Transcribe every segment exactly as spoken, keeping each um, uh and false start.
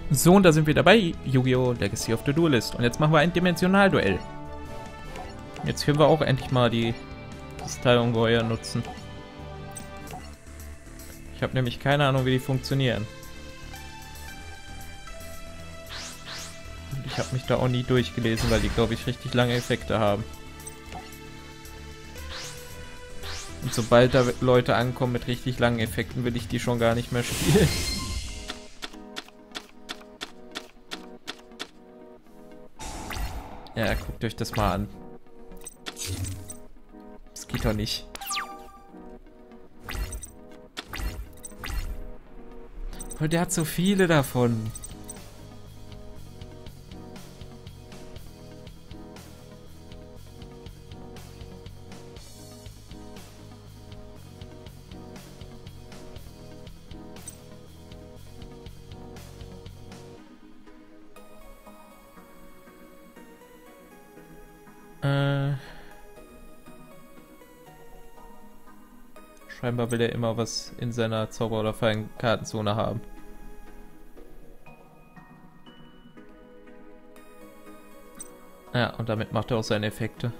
So, und da sind wir dabei, Yu-Gi-Oh! Legacy of the Duelist. Und jetzt machen wir ein Dimensionalduell. Jetzt können wir auch endlich mal die Kristallungeheuer nutzen. Ich habe nämlich keine Ahnung, wie die funktionieren. Und ich habe mich da auch nie durchgelesen, weil die, glaube ich, richtig lange Effekte haben. Und sobald da Leute ankommen mit richtig langen Effekten, will ich die schon gar nicht mehr spielen. Ja, guckt euch das mal an. Das geht doch nicht. Weil der hat so viele davon. Äh. Scheinbar will er immer was in seiner Zauber- oder Fallenkartenzone haben. Ja, und damit macht er auch seine Effekte.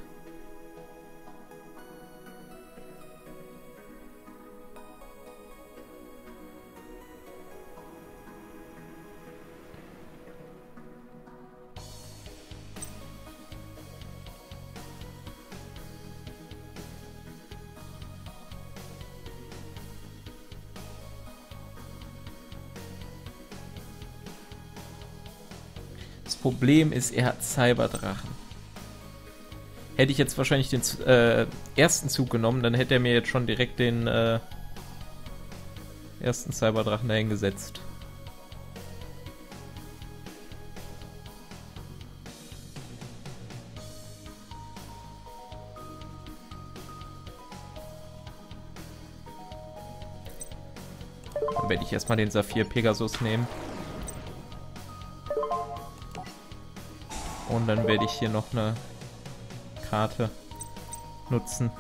Das Problem ist, er hat Cyberdrachen. Hätte ich jetzt wahrscheinlich den äh, ersten Zug genommen, dann hätte er mir jetzt schon direkt den äh, ersten Cyberdrachen dahingesetzt. Dann werde ich erstmal den Saphir Pegasus nehmen. Und dann werde ich hier noch eine Karte nutzen.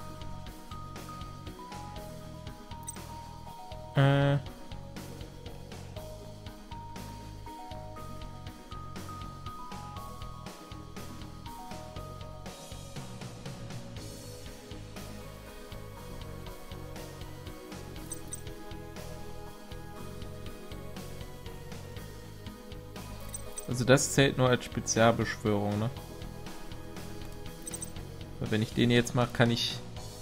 Äh. Also das zählt nur als Spezialbeschwörung, ne? Weil wenn ich den jetzt mache, kann ich...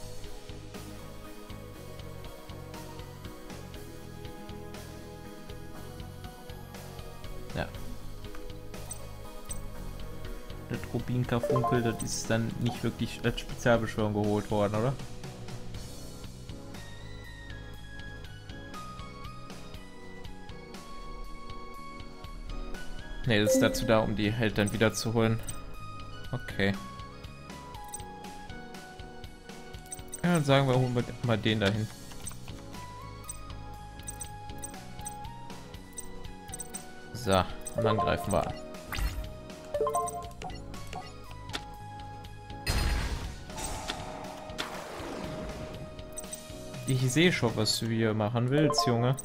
Ja. Das Rubinkarfunkel, das ist dann nicht wirklich als Spezialbeschwörung geholt worden, oder? Ne, das ist dazu da, um die halt dann wieder zu holen. Okay. Ja, dann sagen wir, holen wir mal den dahin. So, und dann greifen wir an. Ich sehe schon, was du hier machen willst, Junge.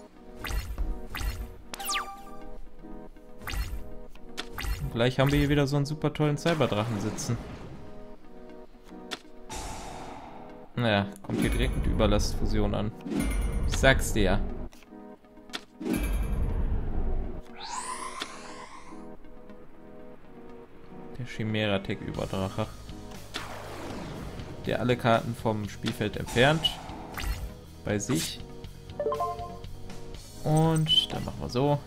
Gleich haben wir hier wieder so einen super tollen Cyberdrachen sitzen. Naja, kommt hier direkt mit Überlastfusion an. Ich sag's dir ja. Der Chimera-Tech-Überdrache. Der alle Karten vom Spielfeld entfernt. Bei sich. Und dann machen wir so.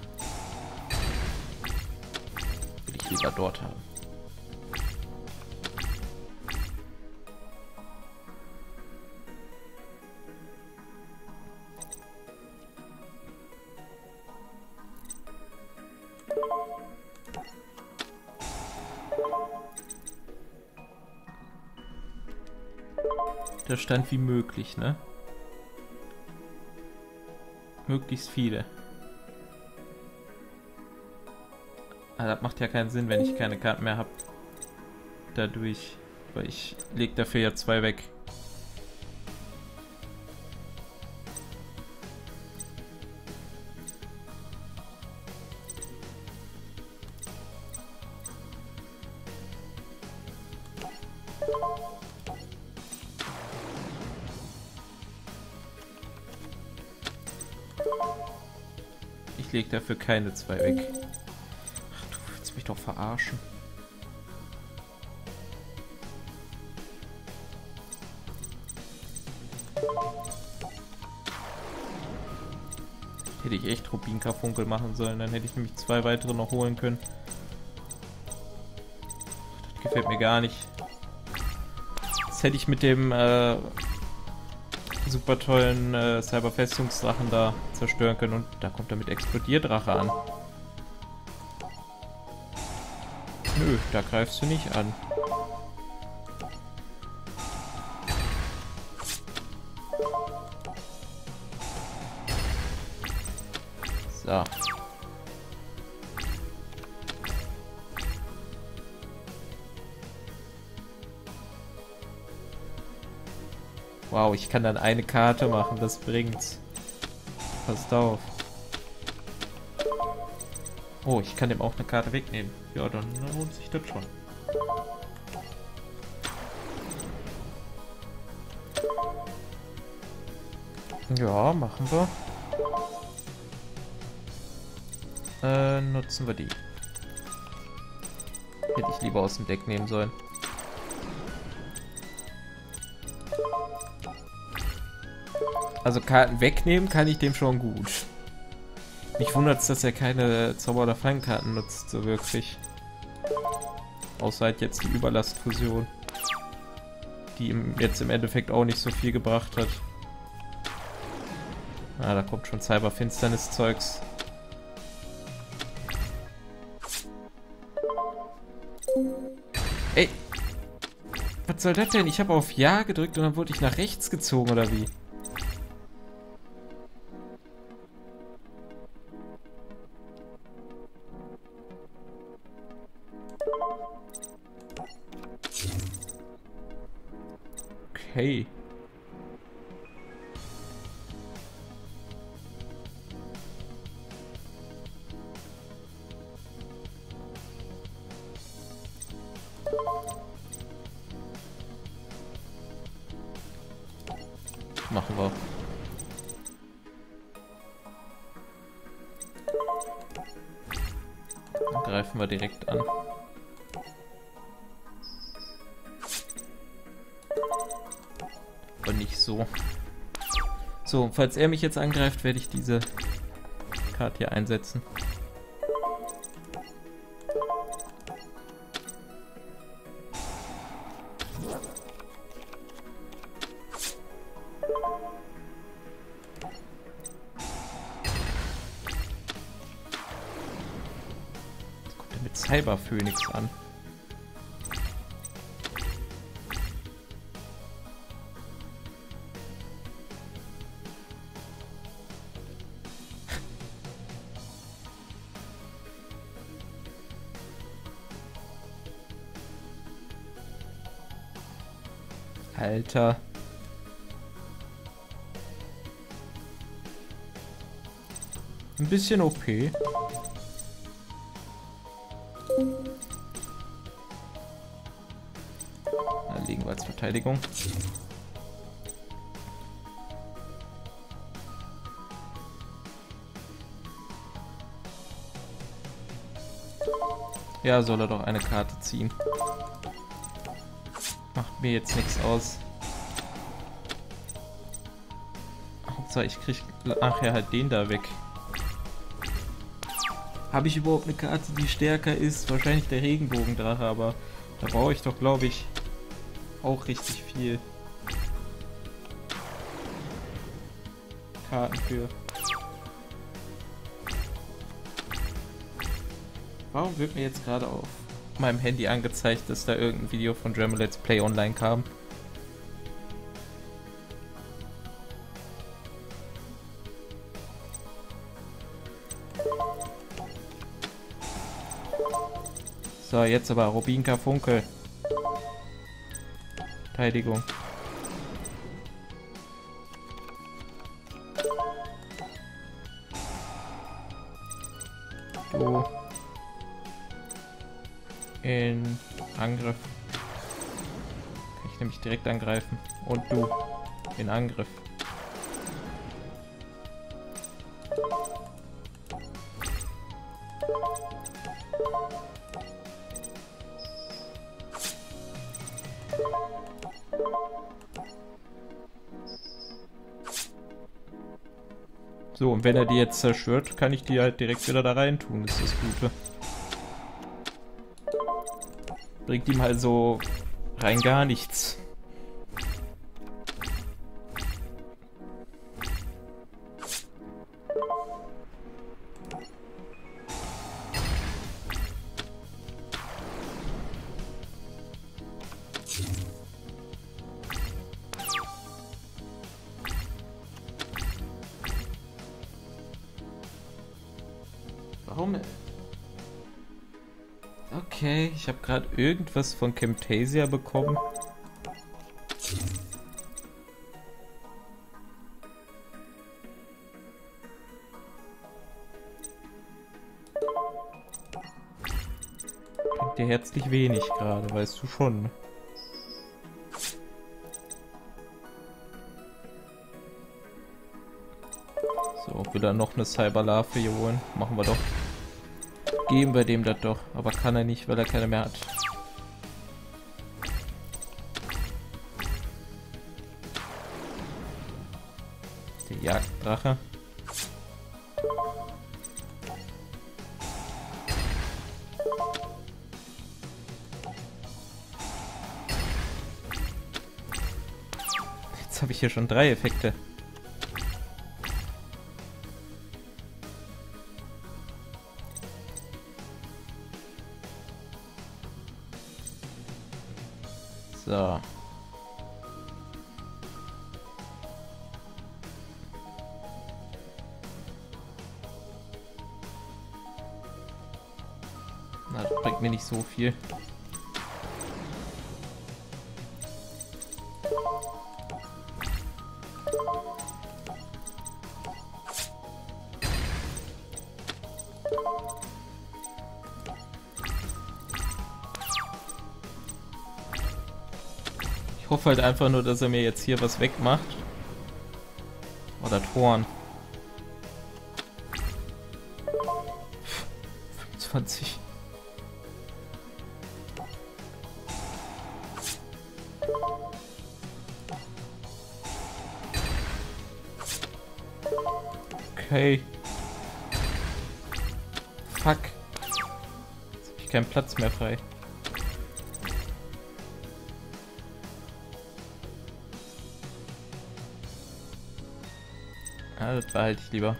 Will ich lieber dort haben. Da stand wie möglich, ne? Möglichst viele. Aber das macht ja keinen Sinn, wenn ich keine Karten mehr habe. Dadurch. Weil ich leg dafür ja zwei weg. ich leg dafür keine zwei weg. Ach, du willst mich doch verarschen. Hätte ich echt Rubin-Karfunkel machen sollen, dann hätte ich nämlich zwei weitere noch holen können. Das gefällt mir gar nicht. Das hätte ich mit dem äh, super tollen äh, Cyberfestungsdrachen da zerstören können und da kommt er mit Explodierdrache an. Nö, da greifst du nicht an. So. Wow, ich kann dann eine Karte machen, das bringt's. Passt auf. Oh, ich kann dem auch eine Karte wegnehmen. Ja, dann lohnt sich das schon. Ja, machen wir. Äh, nutzen wir die. Hätte ich lieber aus dem Deck nehmen sollen. Also Karten wegnehmen kann ich dem schon gut. Mich wundert es, dass er keine Zauber- oder Feinkarten nutzt, so wirklich. Außer halt jetzt die Überlastfusion. Die ihm jetzt im Endeffekt auch nicht so viel gebracht hat. Ah, da kommt schon Cyberfinsternis-Zeugs. Ey! Was soll das denn? Ich habe auf Ja gedrückt und dann wurde ich nach rechts gezogen, oder wie? Okay. Machen wir. Dann greifen wir direkt an. Aber nicht so. So, falls er mich jetzt angreift, werde ich diese Karte hier einsetzen. Jetzt kommt er mit Cyberphönix an. Alter. Ein bisschen O P. Da liegen wir als Verteidigung. Ja, soll er doch eine Karte ziehen. Macht mir jetzt nichts aus. Hauptsache ich krieg nachher halt den da weg. Habe ich überhaupt eine Karte, die stärker ist? Wahrscheinlich der Regenbogendrache, aber da brauche ich doch, glaube ich, auch richtig viel Karten für. Warum wird mir jetzt gerade auf meinem Handy angezeigt, dass da irgendein Video von Dremel Let's Play online kam? So, jetzt aber Rubin Karfunkel. Verteidigung. Du in Angriff. Kann ich nämlich direkt angreifen. Und du in Angriff. So, und wenn er die jetzt zerstört, kann ich die halt direkt wieder da rein tun. Das ist das Gute. Bringt ihm halt so rein gar nichts. Warum? Okay, ich habe gerade irgendwas von Camtasia bekommen. Bringt dir herzlich wenig gerade, weißt du schon. So, will er noch eine Cyberlarve hier holen? Machen wir doch. Geben wir dem das doch. Aber kann er nicht, weil er keine mehr hat. Der Jagddrache. Jetzt habe ich hier schon drei Effekte. So. Na, das bringt mir nicht so viel. Ich hoffe halt einfach nur, dass er mir jetzt hier was wegmacht. Oder Toren. fünfundzwanzig. Okay. Fuck. Jetzt habe ich keinen Platz mehr frei. Ja, das behalte ich lieber.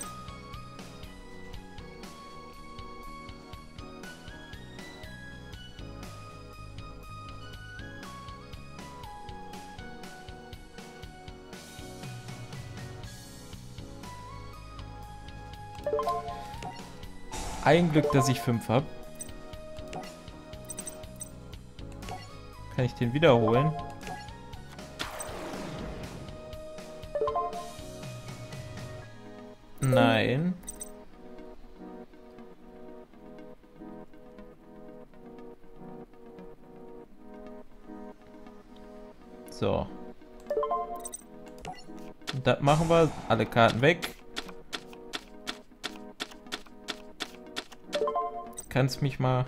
Ein Glück, dass ich fünf habe. Kann ich den wiederholen? Nein. So. Und das machen wir. Alle Karten weg. Kannst mich mal...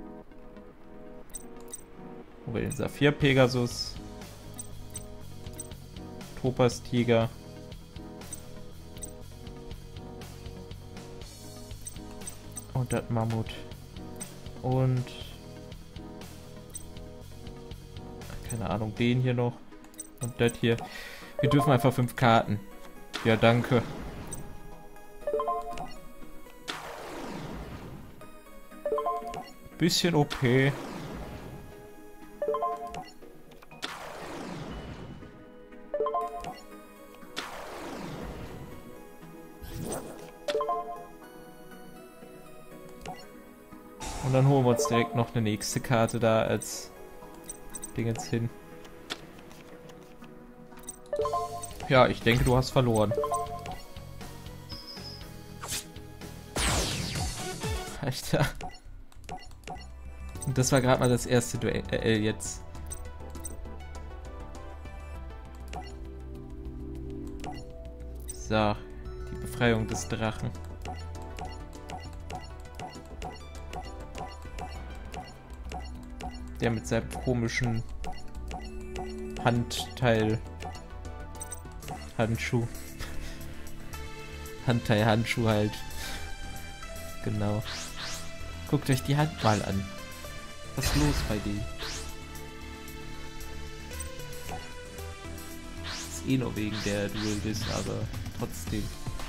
Wo will den Saphir Pegasus? Topaz Tiger. Und das Mammut. Und... Keine Ahnung, den hier noch. Und das hier. Wir dürfen einfach fünf Karten. Ja, danke. Bisschen O P. Und dann holen wir uns direkt noch eine nächste Karte da als Dingens hin. Ja, ich denke, du hast verloren. Alter. Und das war gerade mal das erste Duell äh, jetzt. So, die Befreiung des Drachen. Der mit seinem komischen Handteil. Handschuh. Handteil, Handschuh halt. Genau. Guckt euch die Hand mal an. Was ist los bei denen? Ist eh nur wegen der Duelist, aber trotzdem.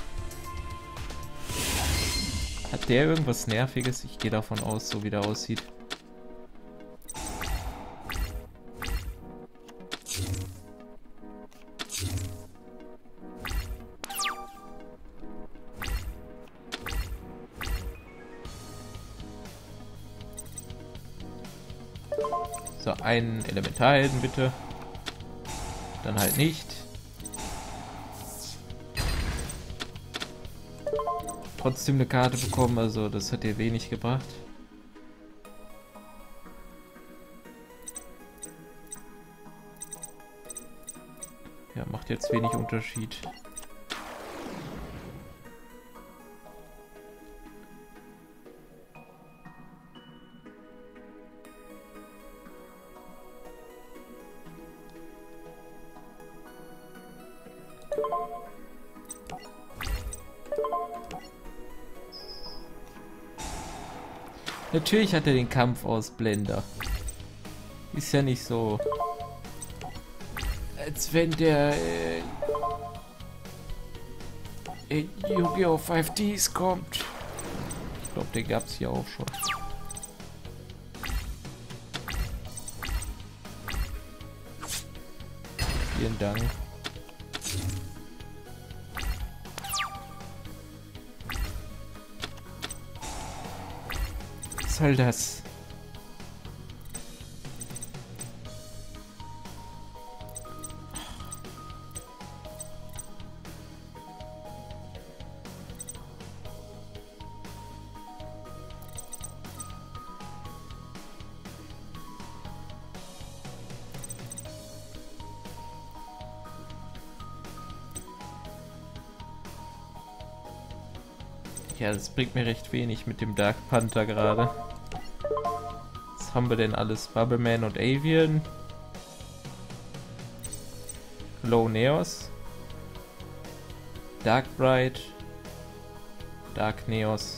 Hat der irgendwas Nerviges? Ich gehe davon aus, so wie der aussieht. So, einen Elementarhelden bitte. Dann halt nicht. Trotzdem eine Karte bekommen, also das hat dir wenig gebracht. Ja, macht jetzt wenig Unterschied. Natürlich hat er den Kampf aus Blender. Ist ja nicht so, als wenn der äh, in Yu-Gi-Oh! fünf Ds kommt. Ich glaube, den gab es hier auch schon. Vielen Dank. Was soll das? Ja, das bringt mir recht wenig mit dem Dark Panther gerade. Was haben wir denn alles? Bubbleman und Avian. Low Neos. Dark Bright. Dark Neos.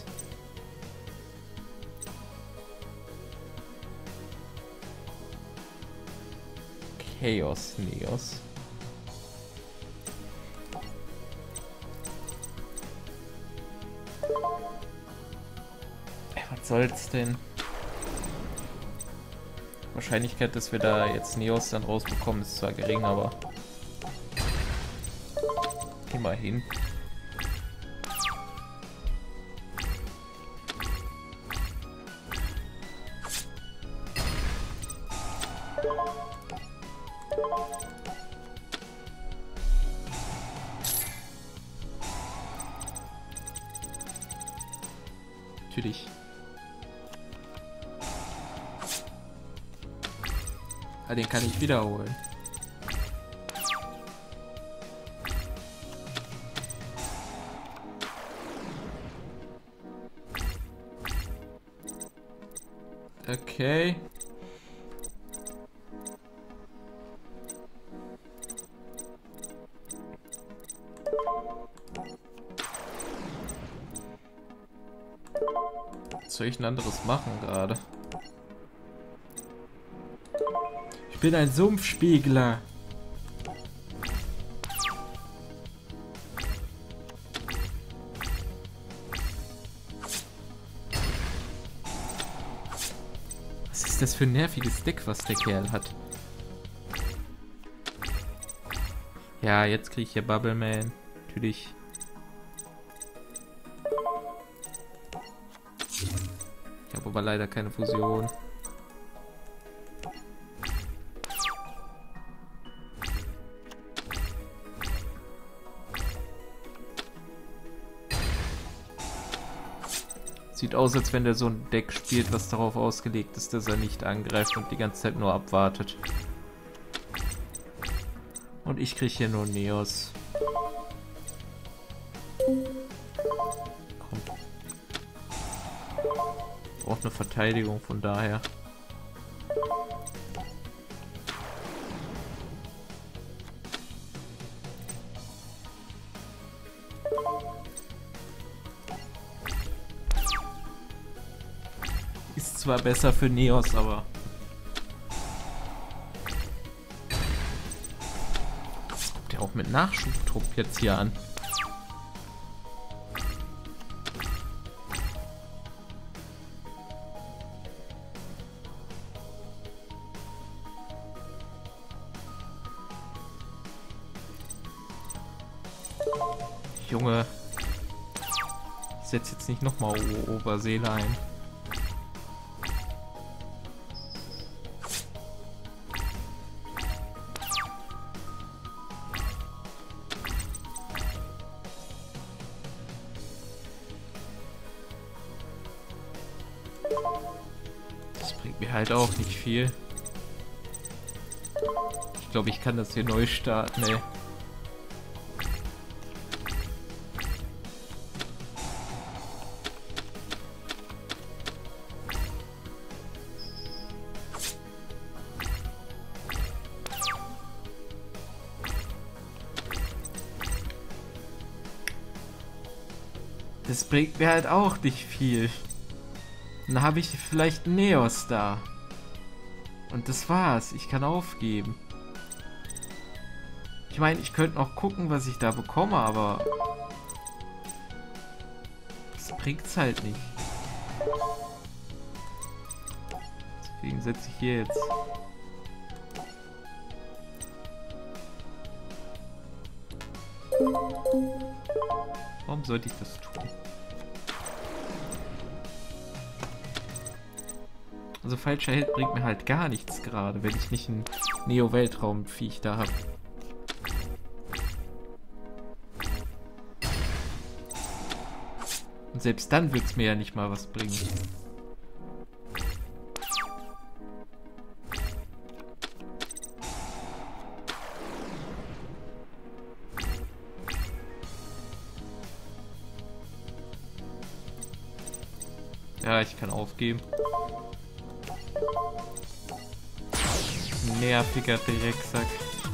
Chaos Neos. Was soll's denn? Wahrscheinlichkeit, dass wir da jetzt Neos dann rausbekommen, ist zwar gering, aber immerhin. Natürlich. Ah, den kann ich wiederholen. Okay. Was soll ich ein anderes machen gerade? Ich bin ein Sumpfspiegler. Was ist das für ein nerviges Deck, was der Kerl hat? Ja, jetzt kriege ich hier Bubbleman. Natürlich. Ich habe aber leider keine Fusion. Sieht aus, als wenn der so ein Deck spielt, was darauf ausgelegt ist, dass er nicht angreift und die ganze Zeit nur abwartet. Und ich kriege hier nur Neos. Komm. Braucht eine Verteidigung, von daher. Ist zwar besser für Neos, aber... Kommt der auch mit Nachschubtrupp jetzt hier an? Junge, ich setze jetzt nicht nochmal Oberseele ein. Das bringt mir halt auch nicht viel. Ich glaube, ich kann das hier neu starten, ey. Das bringt mir halt auch nicht viel. Dann habe ich vielleicht Neos da. Und das war's. Ich kann aufgeben. Ich meine, ich könnte noch gucken, was ich da bekomme, aber... das bringt's halt nicht. Deswegen setze ich hier jetzt... Warum sollte ich das tun? Also falscher Held bringt mir halt gar nichts gerade, wenn ich nicht ein Neo-Weltraum-Viech da habe. Und selbst dann wird es mir ja nicht mal was bringen. Ja, ich kann aufgeben. Nerviger Drecksack.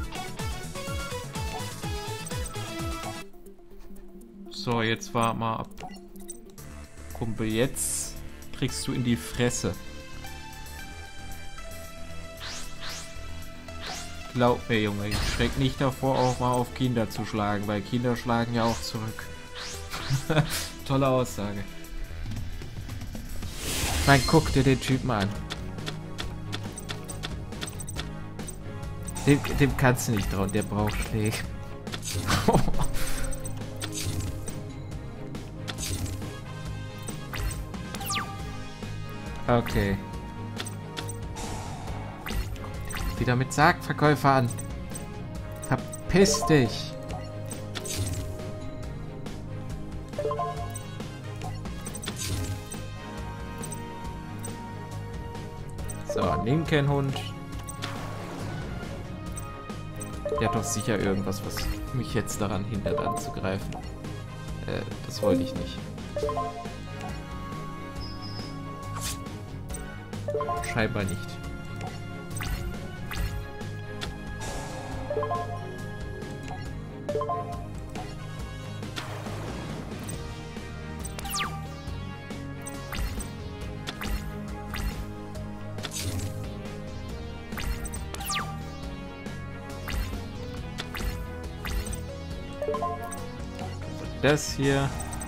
So, jetzt war mal ab. Kumpel, jetzt kriegst du in die Fresse. Glaub mir, Junge, ich schreck nicht davor, auch mal auf Kinder zu schlagen, weil Kinder schlagen ja auch zurück. Tolle Aussage. Nein, guck dir den Typen an. Dem, dem kannst du nicht trauen, der braucht Schläge. Okay. Wieder mit Sargverkäufer an. Verpiss dich. So, linken Hund. Der hat doch sicher irgendwas, was mich jetzt daran hindert, anzugreifen. Äh, das wollte ich nicht. Scheinbar nicht. Das hier.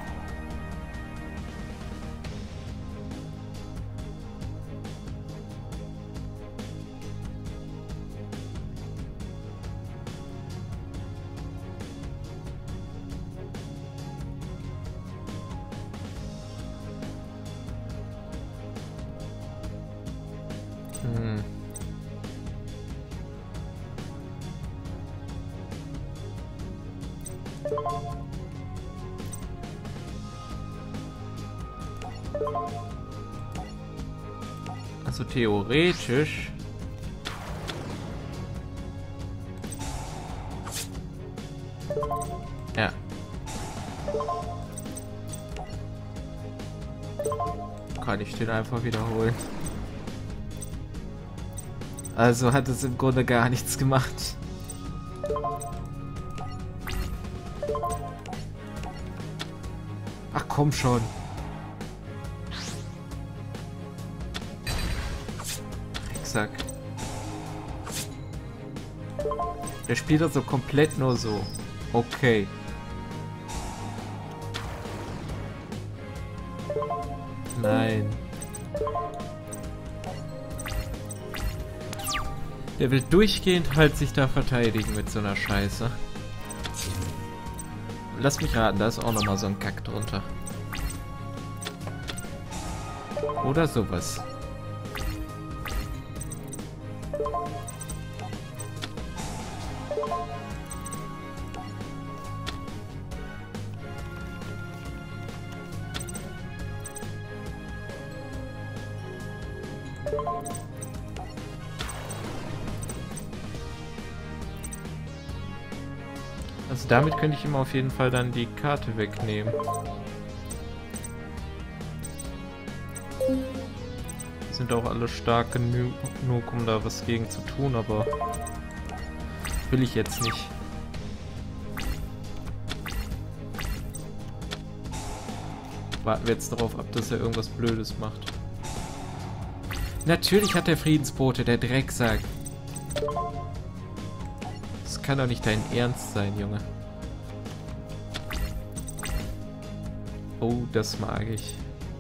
Hm. Also theoretisch ja. Kann ich den einfach wiederholen. Also hat es im Grunde gar nichts gemacht. Ach komm schon. Drecksack. Der spielt also komplett nur so. Okay. Nein. Der will durchgehend halt sich da verteidigen mit so einer Scheiße. Lass mich raten, da ist auch nochmal so ein Kack drunter. Oder sowas. Also damit könnte ich ihm auf jeden Fall dann die Karte wegnehmen. Sind auch alle stark genug, um da was gegen zu tun, aber will ich jetzt nicht. Warten wir jetzt darauf ab, dass er irgendwas Blödes macht. Natürlich hat der Friedensbote, der Drecksack. Das kann doch nicht dein Ernst sein, Junge. Oh, das mag ich.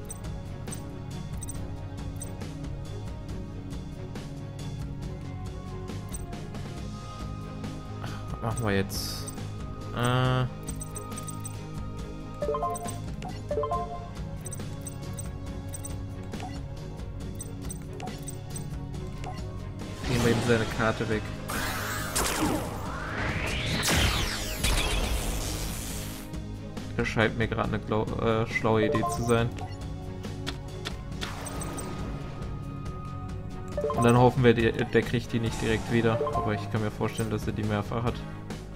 Ach, was machen wir jetzt? Äh... Nehmen wir ihm seine Karte weg. Das scheint mir gerade eine äh, schlaue Idee zu sein. Und dann hoffen wir, der, der kriegt die nicht direkt wieder. Aber ich kann mir vorstellen, dass er die mehrfach hat.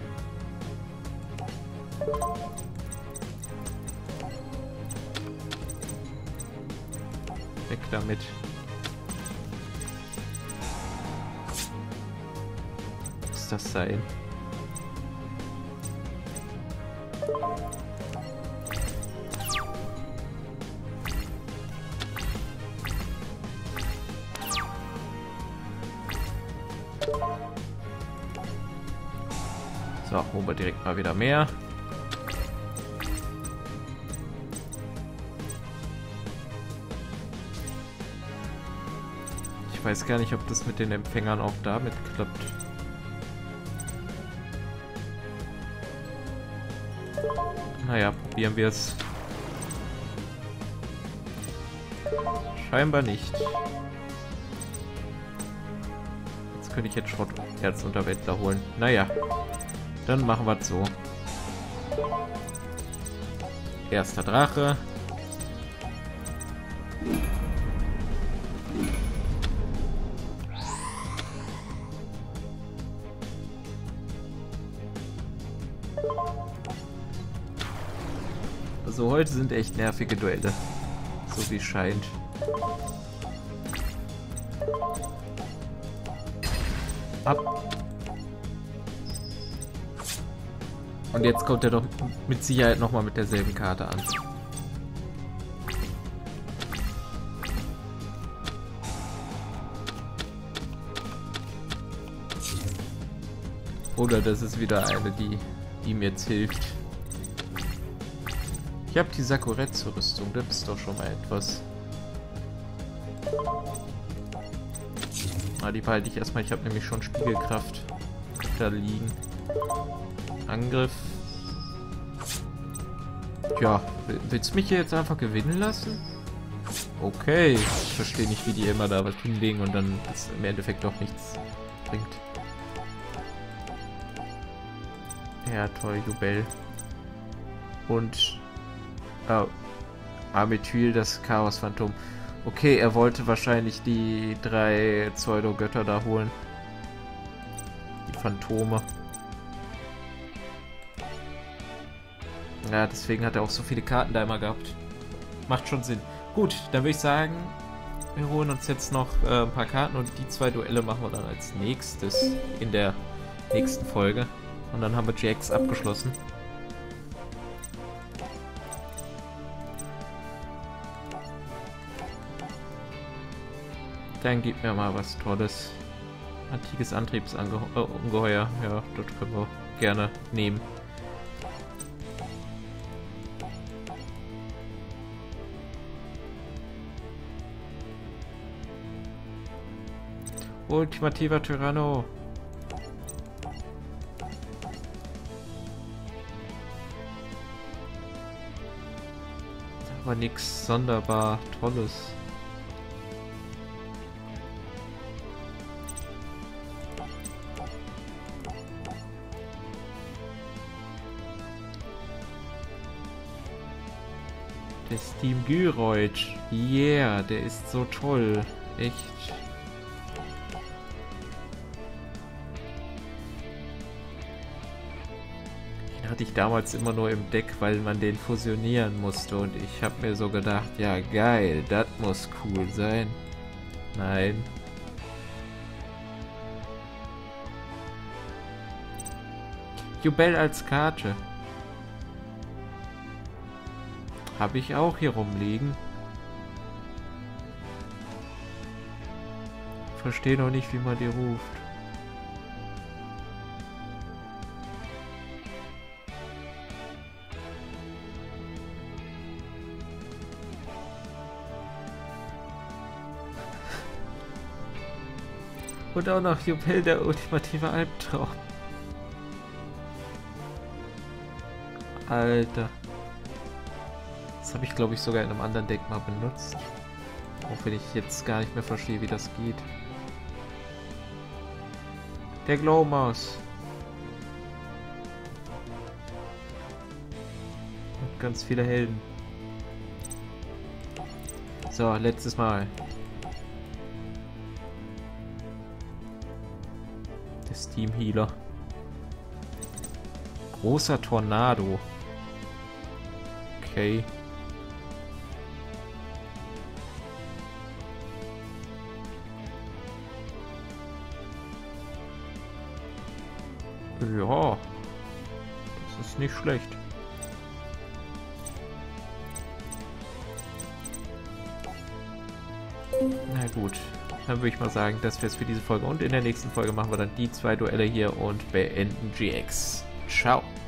Weg damit. Was muss das sein? So, holen wir direkt mal wieder mehr. Ich weiß gar nicht, ob das mit den Empfängern auch damit klappt. Naja, probieren wir es. Scheinbar nicht. Jetzt könnte ich jetzt Schrotterzunterwäldler holen. Naja. Dann machen wir es so. Erster Drache. Also heute sind echt nervige Duelle. So wie es scheint. Ab. Und jetzt kommt er doch mit Sicherheit nochmal mit derselben Karte an. Oder das ist wieder eine, die, die mir jetzt hilft. Ich habe die Sakuretsu-Rüstung, das ist doch schon mal etwas. Ah, die behalte ich erstmal, ich habe nämlich schon Spiegelkraft da liegen. Angriff. Ja, willst du mich hier jetzt einfach gewinnen lassen? Okay, ich verstehe nicht, wie die immer da was hinlegen und dann es im Endeffekt doch nichts bringt. Ja, toll, Jubel. Und oh, Amethyl, das Chaos-Phantom. Okay, er wollte wahrscheinlich die drei Pseudo-Götter da holen. Die Phantome. Ja, deswegen hat er auch so viele Karten da immer gehabt. Macht schon Sinn. Gut, dann würde ich sagen, wir holen uns jetzt noch äh, ein paar Karten und die zwei Duelle machen wir dann als nächstes in der nächsten Folge. Und dann haben wir G X abgeschlossen. Dann gib mir mal was Tolles. Antikes Antriebsungeheuer. Ja, das können wir gerne nehmen. Ultimativer Tyranno. Aber nix sonderbar Tolles. Der Steam Gyroid. Yeah, der ist so toll. Echt. Den hatte ich damals immer nur im Deck, weil man den fusionieren musste. Und ich habe mir so gedacht, ja geil, das muss cool sein. Nein. Jubel als Karte. Habe ich auch hier rumliegen. Verstehe noch nicht, wie man die ruft. Und auch noch Jubel, der ultimative Albtraum. Alter. Das habe ich, glaube ich, sogar in einem anderen Deck mal benutzt. Auch wenn ich jetzt gar nicht mehr verstehe, wie das geht. Der Glowmaus. Und ganz viele Helden. So, letztes Mal. Der Steam Healer. Großer Tornado. Okay. Ja, das ist nicht schlecht. Na gut, dann würde ich mal sagen, das wäre es für diese Folge. Und in der nächsten Folge machen wir dann die zwei Duelle hier und beenden G X. Ciao.